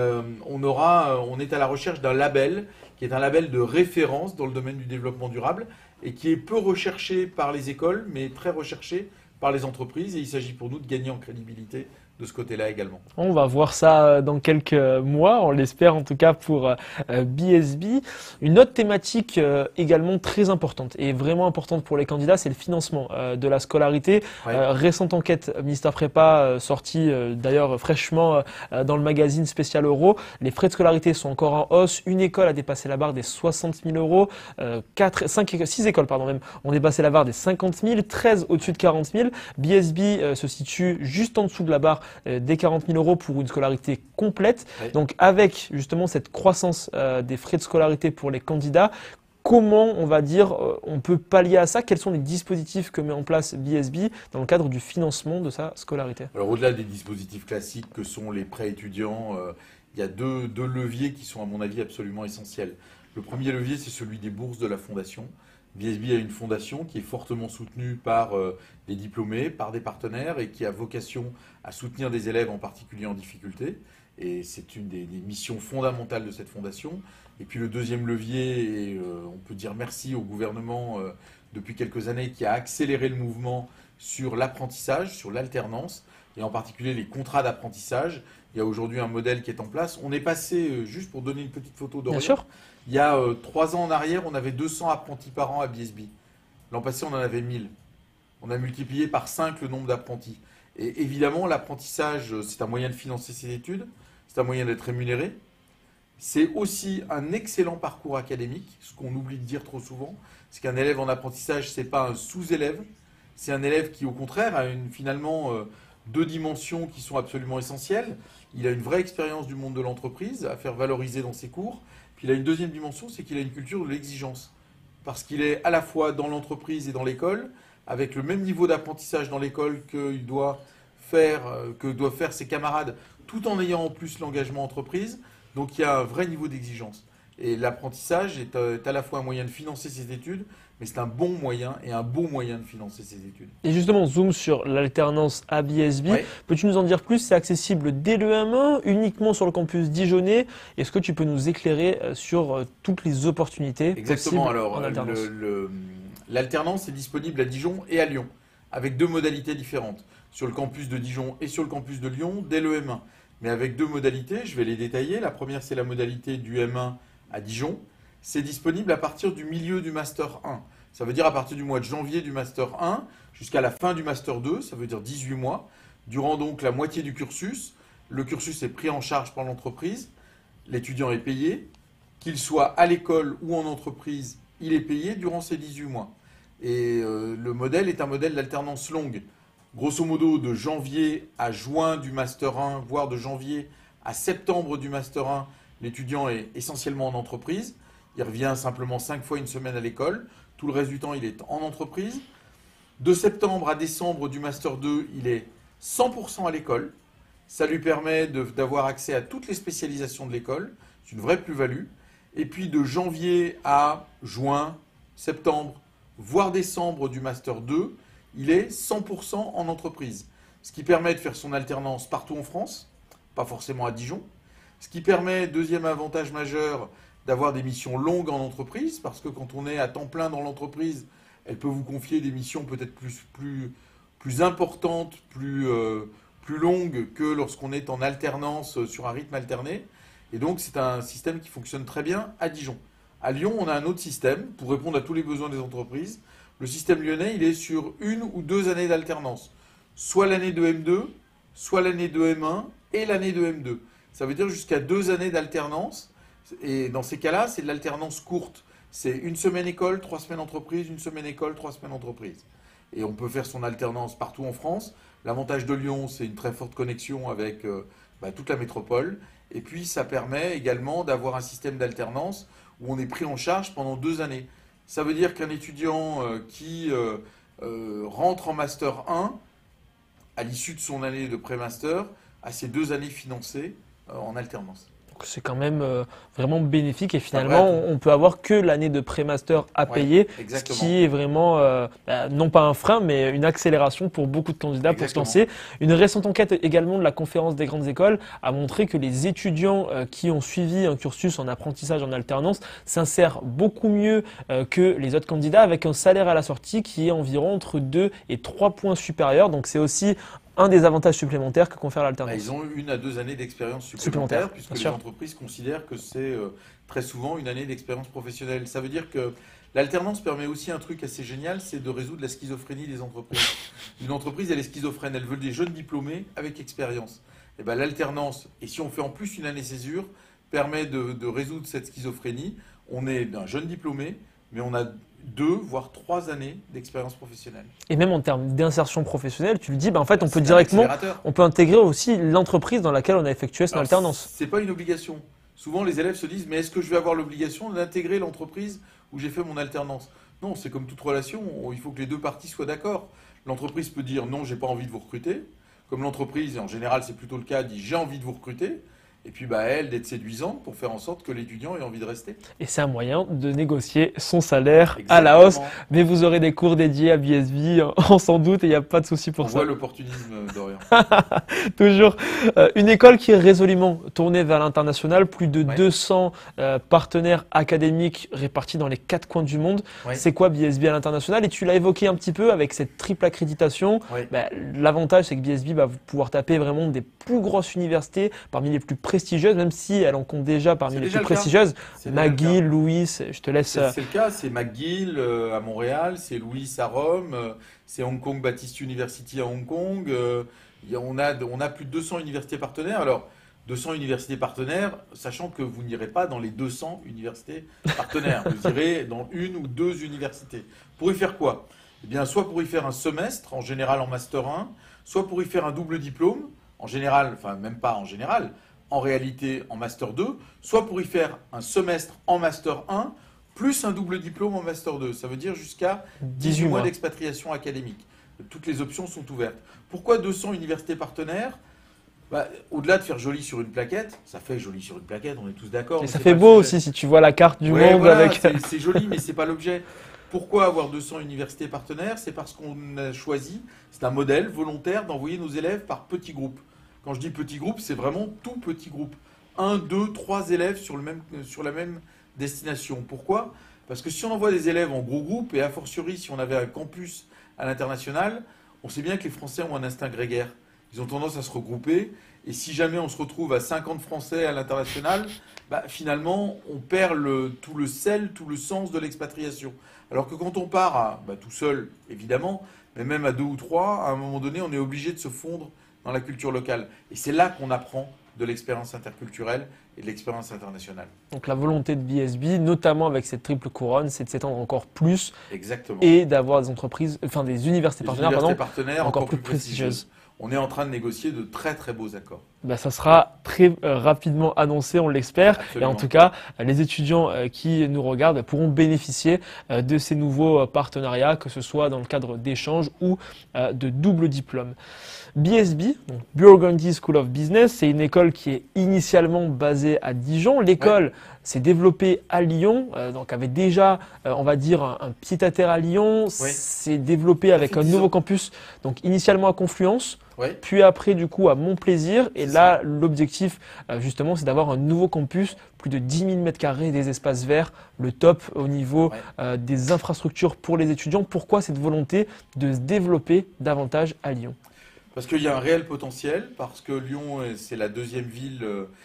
Speaker 3: On est à la recherche d'un label qui est un label de référence dans le domaine du développement durable et qui est peu recherché par les écoles, mais très recherché par les entreprises. Et il s'agit pour nous de gagner en crédibilité de ce côté-là également.
Speaker 1: On va voir ça dans quelques mois, on l'espère en tout cas pour BSB. Une autre thématique également très importante et vraiment importante pour les candidats, c'est le financement de la scolarité. Récente enquête Ministère Prépa sortie d'ailleurs fraîchement dans le magazine Spécial Euro. Les frais de scolarité sont encore en hausse. Une école a dépassé la barre des 60 000 euros. 6 écoles même ont dépassé la barre des 50 000, 13 au-dessus de 40 000. BSB se situe juste en dessous de la barre des 40 000 euros pour une scolarité complète. Donc avec justement cette croissance des frais de scolarité pour les candidats, comment on va dire on peut pallier à ça? Quels sont les dispositifs que met en place BSB dans le cadre du financement de sa scolarité?
Speaker 3: Alors au-delà des dispositifs classiques que sont les prêts étudiants, il y a deux leviers qui sont à mon avis absolument essentiels. Le premier levier, c'est celui des bourses de la fondation. BSB a une fondation qui est fortement soutenue par les diplômés, par des partenaires et qui a vocation à soutenir des élèves en particulier en difficulté. Et c'est une des missions fondamentales de cette fondation. Et puis le deuxième levier, et on peut dire merci au gouvernement depuis quelques années qui a accéléré le mouvement sur l'apprentissage, sur l'alternance et en particulier les contrats d'apprentissage. Il y a aujourd'hui un modèle qui est en place. On est passé, juste pour donner une petite photo d'Orient, il y a 3 ans en arrière, on avait 200 apprentis par an à BSB. L'an passé, on en avait 1000. On a multiplié par 5 le nombre d'apprentis. Et évidemment, l'apprentissage, c'est un moyen de financer ses études, c'est un moyen d'être rémunéré. C'est aussi un excellent parcours académique. Ce qu'on oublie de dire trop souvent, c'est qu'un élève en apprentissage, ce n'est pas un sous-élève. C'est un élève qui, au contraire, a finalement 2 dimensions qui sont absolument essentielles. Il a une vraie expérience du monde de l'entreprise à faire valoriser dans ses cours. Puis il a une deuxième dimension, c'est qu'il a une culture de l'exigence. Parce qu'il est à la fois dans l'entreprise et dans l'école, avec le même niveau d'apprentissage dans l'école que doivent faire ses camarades, tout en ayant en plus l'engagement entreprise. Donc il y a un vrai niveau d'exigence. Et l'apprentissage est à la fois un moyen de financer ses études, mais c'est un bon moyen et un beau moyen de financer ses études.
Speaker 1: Et justement, on zoom sur l'alternance à BSB.
Speaker 3: Oui.
Speaker 1: Peux-tu nous en dire plus? C'est accessible dès le M1, uniquement sur le campus dijonnais. Est-ce que tu peux nous éclairer sur toutes les opportunités
Speaker 3: Exactement.
Speaker 1: possibles
Speaker 3: Alors,
Speaker 1: en alternance?
Speaker 3: l'alternance est disponible à Dijon et à Lyon, avec 2 modalités différentes. Sur le campus de Dijon et sur le campus de Lyon, dès le M1. Mais avec 2 modalités, je vais les détailler. La première, c'est la modalité du M1 à Dijon. C'est disponible à partir du milieu du Master 1. Ça veut dire à partir du mois de janvier du Master 1 jusqu'à la fin du Master 2, ça veut dire 18 mois. Durant donc la moitié du cursus, le cursus est pris en charge par l'entreprise, l'étudiant est payé, qu'il soit à l'école ou en entreprise, il est payé durant ces 18 mois. Et le modèle est un modèle d'alternance longue. Grosso modo, de janvier à juin du Master 1, voire de janvier à septembre du Master 1, l'étudiant est essentiellement en entreprise. Il revient simplement 5 fois une semaine à l'école. Tout le reste du temps, il est en entreprise. De septembre à décembre du Master 2, il est 100% à l'école. Ça lui permet d'avoir accès à toutes les spécialisations de l'école. C'est une vraie plus-value. Et puis de janvier à juin, septembre, voire décembre du Master 2, il est 100% en entreprise. Ce qui permet de faire son alternance partout en France, pas forcément à Dijon. Ce qui permet, deuxième avantage majeur, d'avoir des missions longues en entreprise, parce que quand on est à temps plein dans l'entreprise, elle peut vous confier des missions peut-être plus importantes, plus longues que lorsqu'on est en alternance sur un rythme alterné. Et donc c'est un système qui fonctionne très bien à Dijon. À Lyon, on a un autre système pour répondre à tous les besoins des entreprises. Le système lyonnais, il est sur 1 ou 2 années d'alternance. Soit l'année de M2, soit l'année de M1 et l'année de M2. Ça veut dire jusqu'à 2 années d'alternance. Et dans ces cas-là, c'est de l'alternance courte. C'est 1 semaine école, 3 semaines entreprise, 1 semaine école, 3 semaines entreprise. Et on peut faire son alternance partout en France. L'avantage de Lyon, c'est une très forte connexion avec toute la métropole. Et puis, ça permet également d'avoir un système d'alternance où on est pris en charge pendant 2 années. Ça veut dire qu'un étudiant qui rentre en Master 1, à l'issue de son année de pré-master, a ses 2 années financées en alternance.
Speaker 1: C'est quand même vraiment bénéfique et finalement on peut avoir que l'année de pré-master à payer, ce qui est vraiment non pas un frein mais une accélération pour beaucoup de candidats pour se lancer. Une récente enquête également de la conférence des grandes écoles a montré que les étudiants qui ont suivi un cursus en apprentissage en alternance s'insèrent beaucoup mieux que les autres candidats avec un salaire à la sortie qui est environ entre 2 et 3 points supérieur. Donc c'est aussi un des avantages supplémentaires que confère l'alternance.
Speaker 3: Ils ont 1 à 2 années d'expérience supplémentaire puisque les entreprises considèrent que c'est très souvent une année d'expérience professionnelle. Ça veut dire que l'alternance permet aussi un truc assez génial, c'est de résoudre la schizophrénie des entreprises. Une entreprise, elle est schizophrène, elle veut des jeunes diplômés avec expérience. Et ben, l'alternance, et si on fait en plus une année césure, permet de résoudre cette schizophrénie. On est d'un jeune diplômé, mais on a 2 voire 3 années d'expérience professionnelle.
Speaker 1: Et même en termes d'insertion professionnelle, tu le dis, en fait, on peut directement, on peut intégrer aussi l'entreprise dans laquelle on a effectué son alternance.
Speaker 3: C'est pas une obligation. Souvent, les élèves se disent, mais est-ce que je vais avoir l'obligation d'intégrer l'entreprise où j'ai fait mon alternance? Non, c'est comme toute relation, il faut que les 2 parties soient d'accord. L'entreprise peut dire, non, j'ai pas envie de vous recruter. Comme l'entreprise, et en général c'est plutôt le cas, dit, j'ai envie de vous recruter. Et puis elle d'être séduisante pour faire en sorte que l'étudiant ait envie de rester.
Speaker 1: Et c'est un moyen de négocier son salaire à la hausse. Mais vous aurez des cours dédiés à BSB, sans doute, et il n'y a pas de souci pour ça.
Speaker 3: On voit l'opportunisme d'Orient.
Speaker 1: Toujours. Une école qui est résolument tournée vers l'international, plus de 200 partenaires académiques répartis dans les 4 coins du monde. C'est quoi BSB à l'international? Et tu l'as évoqué un petit peu avec cette triple accréditation. L'avantage, c'est que BSB va pouvoir taper vraiment des plus grosses universités, parmi les plus prestigieuses, même si elle en compte déjà parmi les plus prestigieuses. McGill, Louis, je te laisse.
Speaker 3: C'est le cas, c'est McGill à Montréal, c'est Louis à Rome, c'est Hong Kong Baptist University à Hong Kong. On a plus de 200 universités partenaires. Alors, 200 universités partenaires, sachant que vous n'irez pas dans les 200 universités partenaires. Vous irez dans 1 ou 2 universités. Pour y faire quoi? Eh bien, soit pour y faire un semestre, en général en Master 1, soit pour y faire un double diplôme, en général, enfin même pas en général, en réalité en Master 2, soit pour y faire un semestre en Master 1, plus un double diplôme en Master 2. Ça veut dire jusqu'à 18 mois d'expatriation académique. Toutes les options sont ouvertes. Pourquoi 200 universités partenaires? Au-delà de faire joli sur une plaquette, ça fait joli sur une plaquette, on est tous d'accord.
Speaker 1: Et ça fait beau aussi si tu vois la carte du monde
Speaker 3: voilà,
Speaker 1: avec.
Speaker 3: C'est joli, mais c'est pas l'objet. Pourquoi avoir 200 universités partenaires? C'est parce qu'on a choisi, c'est un modèle volontaire d'envoyer nos élèves par petits groupes. Quand je dis petits groupes, c'est vraiment tout petit groupe. 1, 2, 3 élèves sur la même destination. Pourquoi? Parce que si on envoie des élèves en gros groupe, et a fortiori si on avait un campus à l'international, on sait bien que les Français ont un instinct grégaire. Ils ont tendance à se regrouper. Et si jamais on se retrouve à 50 Français à l'international, finalement, on perd tout le sel, tout le sens de l'expatriation. Alors que quand on part tout seul, évidemment, mais même à 2 ou 3, à un moment donné, on est obligé de se fondre dans la culture locale. Et c'est là qu'on apprend de l'expérience interculturelle et de l'expérience internationale.
Speaker 1: Donc la volonté de BSB, notamment avec cette triple couronne, c'est de s'étendre encore plus.
Speaker 3: Exactement.
Speaker 1: Et d'avoir des entreprises, enfin des universités
Speaker 3: partenaires
Speaker 1: encore plus prestigieuses.
Speaker 3: On est en train de négocier de très très beaux accords.
Speaker 1: Ça sera très rapidement annoncé, on l'espère. Et en tout cas, les étudiants qui nous regardent pourront bénéficier de ces nouveaux partenariats, que ce soit dans le cadre d'échanges ou de double diplôme. BSB, donc Burgundy School of Business, c'est une école qui est initialement basée à Dijon. L'école s'est développée à Lyon, donc avait déjà, on va dire, un pied-à-terre à Lyon. C'est développé avec un nouveau campus, donc initialement à Confluence. Puis après, du coup, à Montplaisir. Et là, l'objectif, justement, c'est d'avoir un nouveau campus, plus de 10 000 m², des espaces verts, le top au niveau des infrastructures pour les étudiants. Pourquoi cette volonté de se développer davantage à Lyon?
Speaker 3: Parce qu'il y a un réel potentiel, parce que Lyon, c'est la deuxième ville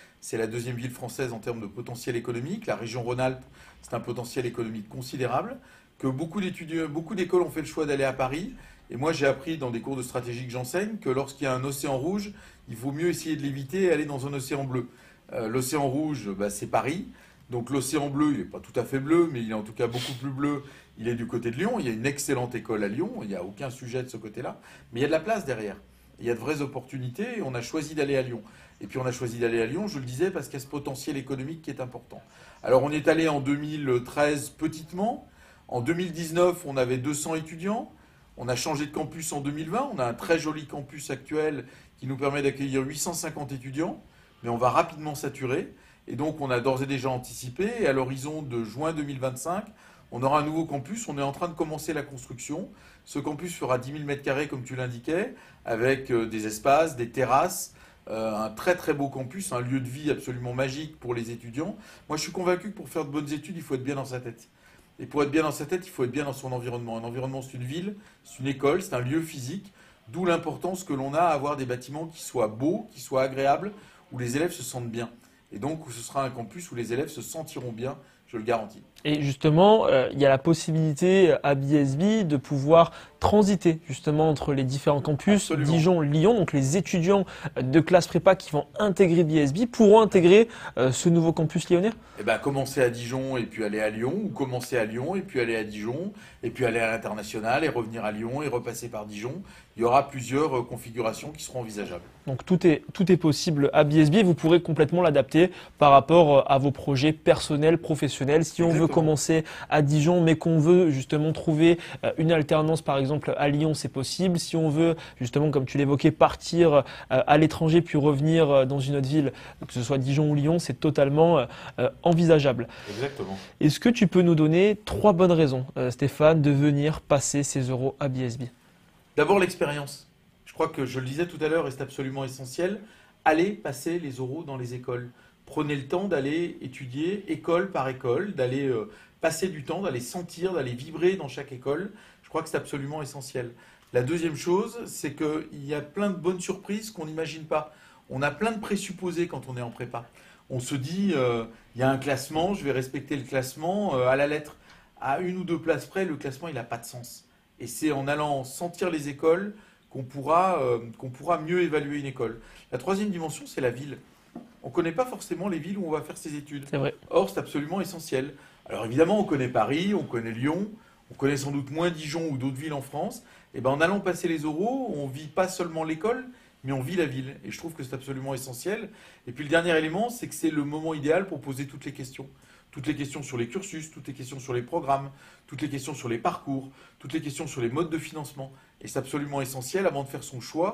Speaker 3: française en termes de potentiel économique. La région Rhône-Alpes, c'est un potentiel économique considérable, que beaucoup d'écoles ont fait le choix d'aller à Paris. Et moi, j'ai appris dans des cours de stratégie que j'enseigne que lorsqu'il y a un océan rouge, il vaut mieux essayer de l'éviter et aller dans un océan bleu. L'océan rouge, c'est Paris. Donc l'océan bleu, il n'est pas tout à fait bleu, mais il est en tout cas beaucoup plus bleu. Il est du côté de Lyon. Il y a une excellente école à Lyon. Il n'y a aucun sujet de ce côté-là. Mais il y a de la place derrière. Il y a de vraies opportunités et on a choisi d'aller à Lyon. Et puis on a choisi d'aller à Lyon, je le disais, parce qu'il y a ce potentiel économique qui est important. Alors on est allé en 2013 petitement. En 2019, on avait 200 étudiants. On a changé de campus en 2020. On a un très joli campus actuel qui nous permet d'accueillir 850 étudiants. Mais on va rapidement saturer. Et donc on a d'ores et déjà anticipé. Et à l'horizon de juin 2025, on aura un nouveau campus. On est en train de commencer la construction. Ce campus fera 10 000 m², comme tu l'indiquais, avec des espaces, des terrasses, un très très beau campus, un lieu de vie absolument magique pour les étudiants. Moi, je suis convaincu que pour faire de bonnes études, il faut être bien dans sa tête. Et pour être bien dans sa tête, il faut être bien dans son environnement. Un environnement, c'est une ville, c'est une école, c'est un lieu physique, d'où l'importance que l'on a à avoir des bâtiments qui soient beaux, qui soient agréables, où les élèves se sentent bien. Et donc, ce sera un campus où les élèves se sentiront bien, je le garantis.
Speaker 1: Et justement, il y a la possibilité à BSB de pouvoir transiter justement entre les différents campus, Dijon, Lyon. Donc les étudiants de classe prépa qui vont intégrer BSB pourront intégrer ce nouveau campus lyonnais?
Speaker 3: Commencer à Dijon et puis aller à Lyon, ou commencer à Lyon et puis aller à Dijon, et puis aller à l'international et revenir à Lyon et repasser par Dijon. Il y aura plusieurs configurations qui seront envisageables. Donc
Speaker 1: tout est possible à BSB et vous pourrez complètement l'adapter par rapport à vos projets personnels, professionnels. Si on veut commencer à Dijon mais qu'on veut justement trouver une alternance par exemple à Lyon, c'est possible. Si on veut justement, comme tu l'évoquais, partir à l'étranger puis revenir dans une autre ville, que ce soit Dijon ou Lyon, c'est totalement envisageable.
Speaker 3: Exactement.
Speaker 1: Est-ce que tu peux nous donner 3 bonnes raisons, Stéphane, de venir passer ces euros à BSB?
Speaker 3: D'abord l'expérience. Je crois que je le disais tout à l'heure et c'est absolument essentiel. Allez passer les oraux dans les écoles. Prenez le temps d'aller étudier école par école, d'aller passer du temps, d'aller sentir, d'aller vibrer dans chaque école. Je crois que c'est absolument essentiel. La deuxième chose, c'est qu'il y a plein de bonnes surprises qu'on n'imagine pas. On a plein de présupposés quand on est en prépa. On se dit, il y a un classement, je vais respecter le classement à la lettre. À 1 ou 2 places près, le classement, il n'a pas de sens. Et c'est en allant sentir les écoles qu'on pourra mieux évaluer une école. La troisième dimension, c'est la ville. On ne connaît pas forcément les villes où on va faire ses études.
Speaker 1: C'est vrai.
Speaker 3: Or, c'est absolument essentiel. Alors évidemment, on connaît Paris, on connaît Lyon, on connaît sans doute moins Dijon ou d'autres villes en France. Et en allant passer les oraux, on ne vit pas seulement l'école, mais on vit la ville. Et je trouve que c'est absolument essentiel. Et puis le dernier élément, c'est que c'est le moment idéal pour poser toutes les questions. Toutes les questions sur les cursus, toutes les questions sur les programmes, toutes les questions sur les parcours, toutes les questions sur les modes de financement. Et c'est absolument essentiel avant de faire son choix.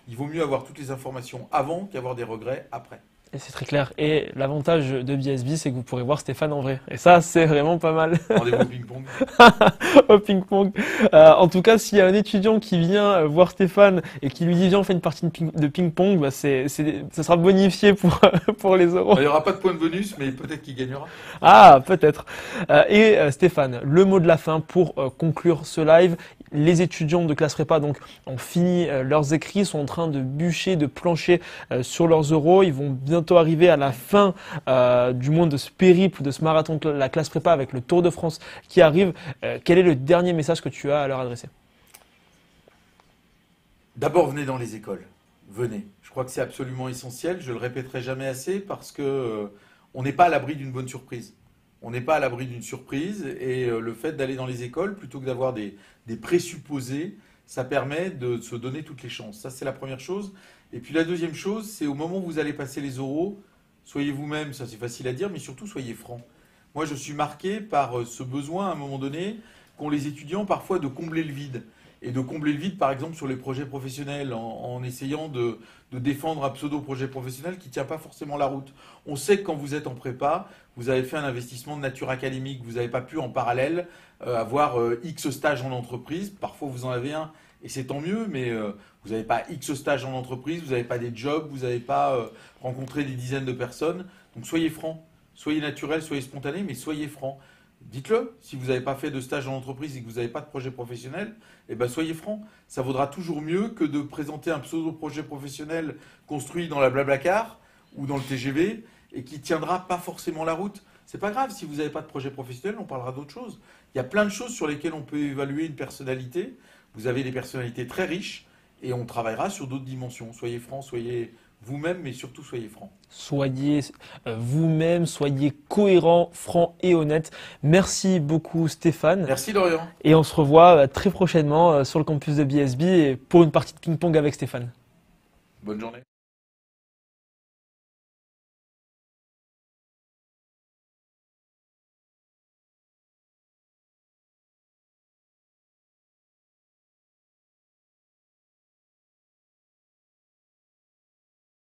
Speaker 3: Il vaut mieux avoir toutes les informations avant qu'avoir des regrets après.
Speaker 1: Et c'est très clair. Et l'avantage de BSB, c'est que vous pourrez voir Stéphane en vrai. Et ça, c'est vraiment pas mal.
Speaker 3: Rendez-vous au ping-pong.
Speaker 1: Au ping-pong. En tout cas, s'il y a un étudiant qui vient voir Stéphane et qui lui dit viens on fait une partie de ping-pong, bah ça sera bonifié pour les euros.
Speaker 3: Il n'y aura pas de point de bonus, mais peut-être qu'il gagnera.
Speaker 1: Ah, peut-être. Stéphane, le mot de la fin pour conclure ce live. Les étudiants de classe prépa donc ont fini leurs écrits, sont en train de bûcher, de plancher sur leurs euros. Ils vont bientôt arriver à la fin du moins de ce périple, de ce marathon de la classe prépa avec le Tour de France qui arrive. Quel est le dernier message que tu as à leur adresser?
Speaker 3: D'abord, venez dans les écoles. Venez. Je crois que c'est absolument essentiel. Je le répéterai jamais assez parce que on n'est pas à l'abri d'une bonne surprise. On n'est pas à l'abri d'une surprise et le fait d'aller dans les écoles, plutôt que d'avoir des présupposés, ça permet de se donner toutes les chances. Ça, c'est la première chose. Et puis la deuxième chose, c'est au moment où vous allez passer les oraux, soyez vous-même, ça c'est facile à dire, mais surtout soyez franc. Moi, je suis marqué par ce besoin, à un moment donné, qu'ont les étudiants parfois de combler le vide. Et de combler le vide, par exemple, sur les projets professionnels, en essayant de défendre un pseudo-projet professionnel qui ne tient pas forcément la route. On sait que quand vous êtes en prépa, vous avez fait un investissement de nature académique, vous n'avez pas pu en parallèle avoir X stages en entreprise. Parfois, vous en avez un, et c'est tant mieux, mais vous n'avez pas X stages en entreprise, vous n'avez pas des jobs, vous n'avez pas rencontré des dizaines de personnes. Donc soyez francs, soyez naturel, soyez spontané, mais soyez francs. Dites-le, si vous n'avez pas fait de stage en entreprise et que vous n'avez pas de projet professionnel, eh ben soyez franc. Ça vaudra toujours mieux que de présenter un pseudo-projet professionnel construit dans la Blablacar ou dans le TGV et qui tiendra pas forcément la route. C'est pas grave, si vous n'avez pas de projet professionnel, on parlera d'autre chose. Il y a plein de choses sur lesquelles on peut évaluer une personnalité. Vous avez des personnalités très riches et on travaillera sur d'autres dimensions. Soyez franc, soyez vous-même, mais surtout soyez franc.
Speaker 1: Soyez vous-même, soyez cohérent, franc et honnête. Merci beaucoup Stéphane.
Speaker 3: Merci Dorian.
Speaker 1: Et on se revoit très prochainement sur le campus de BSB pour une partie de ping-pong avec Stéphane.
Speaker 3: Bonne journée.